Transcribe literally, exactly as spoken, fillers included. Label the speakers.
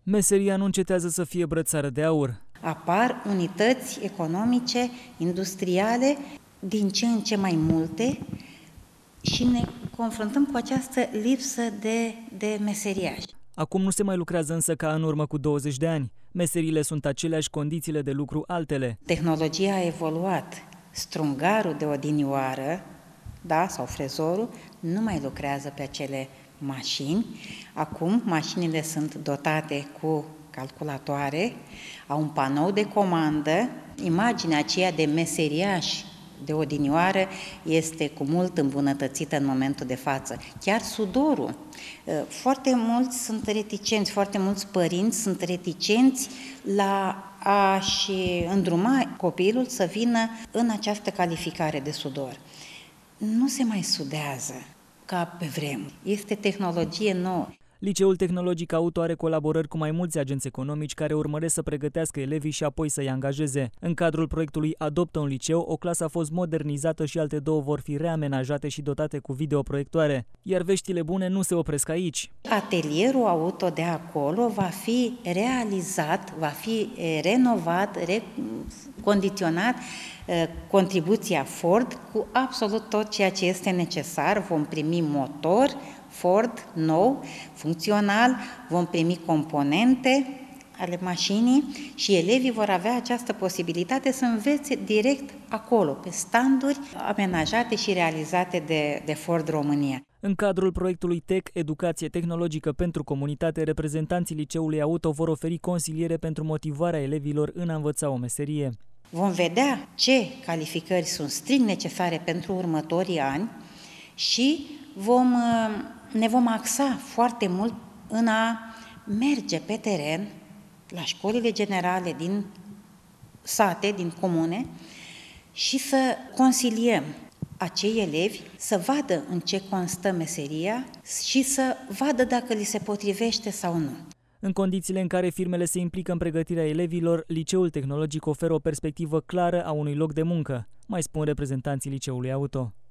Speaker 1: Meseria nu încetează să fie brățară de aur.
Speaker 2: Apar unități economice, industriale, din ce în ce mai multe și ne confruntăm cu această lipsă de, de meseriași.
Speaker 1: Acum nu se mai lucrează însă ca în urmă cu douăzeci de ani. Meseriile sunt aceleași, condițiile de lucru altele.
Speaker 2: Tehnologia a evoluat. Strungarul de odinioară, da, sau frezorul, nu mai lucrează pe acele mașini. Acum mașinile sunt dotate cu calculatoare, au un panou de comandă. Imaginea aceea de meseriaș de odinioară este cu mult îmbunătățită în momentul de față. Chiar sudorul. Foarte mulți sunt reticenți, foarte mulți părinți sunt reticenți la a-și îndruma copilul să vină în această calificare de sudor. Nu se mai sudează ca pe vremuri. Este tehnologie nouă.
Speaker 1: Liceul Tehnologic Auto are colaborări cu mai mulți agenți economici care urmăresc să pregătească elevii și apoi să-i angajeze. În cadrul proiectului Adoptă un liceu, o clasă a fost modernizată și alte două vor fi reamenajate și dotate cu videoproiectoare. Iar veștile bune nu se opresc aici.
Speaker 2: Atelierul auto de acolo va fi realizat, va fi renovat, recondiționat, contribuția Ford cu absolut tot ceea ce este necesar. Vom primi motor Ford nou, funcțional, vom primi componente ale mașinii și elevii vor avea această posibilitate să învețe direct acolo, pe standuri amenajate și realizate de, de Ford România.
Speaker 1: În cadrul proiectului T E C, Educație Tehnologică pentru Comunitate, reprezentanții Liceului Auto vor oferi consiliere pentru motivarea elevilor în a învăța o meserie.
Speaker 2: Vom vedea ce calificări sunt strict necesare pentru următorii ani și vom, ne vom axa foarte mult în a merge pe teren la școlile generale din sate, din comune și să consiliem acei elevi să vadă în ce constă meseria și să vadă dacă li se potrivește sau nu.
Speaker 1: În condițiile în care firmele se implică în pregătirea elevilor, Liceul Tehnologic oferă o perspectivă clară a unui loc de muncă, mai spun reprezentanții Liceului Auto.